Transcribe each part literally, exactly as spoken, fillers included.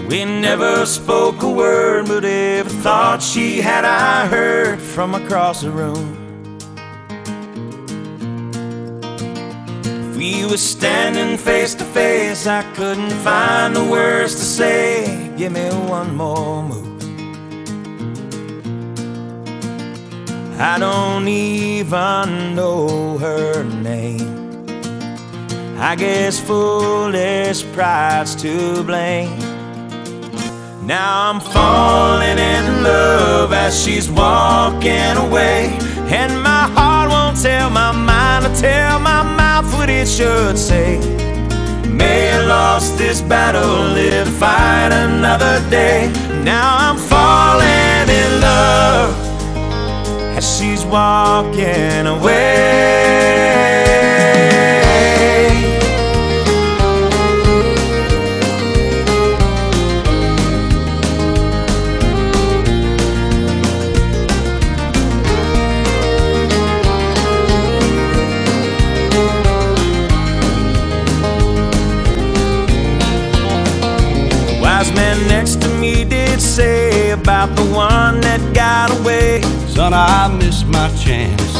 We never spoke a word, but every thought she had I heard from across the room. If we were standing face to face, I couldn't find the words to say. Give me one more move. I don't even know her name. I guess foolish pride's to blame. Now I'm falling in love as she's walking away, and my heart won't tell my mind to tell my mouth what it should say. May have lost this battle, live to fight another day. Now I'm falling in love as she's walking away. Wise man next to me did say about the one that got away, son, I missed my chance.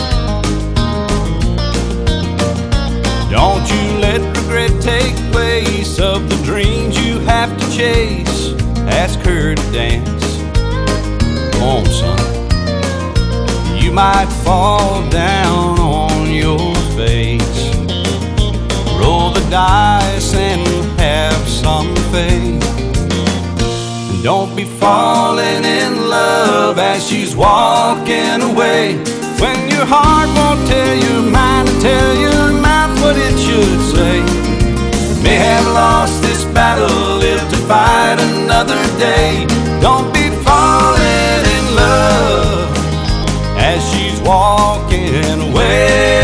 Don't you let regret take place of the dreams you have to chase. Ask her to dance. Come on, son. You might fall down on your face. Roll the dice and have some faith. Don't be falling in love as she's walking away, when your heart won't tell your mind to tell your mouth what it should say. May have lost this battle, live to fight another day. Don't be falling in love as she's walking away.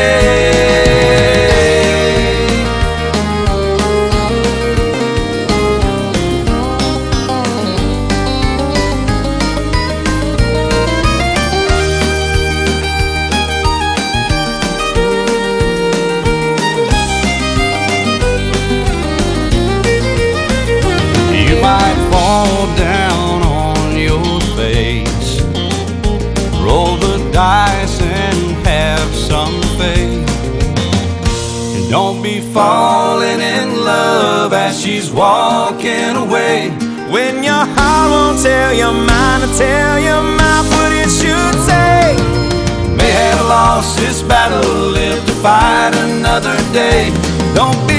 Fall down on your face, roll the dice and have some faith. And don't be falling in love as she's walking away, when your heart won't tell your mind to tell your mouth what it should say. May have lost this battle, live to fight another day. Don't be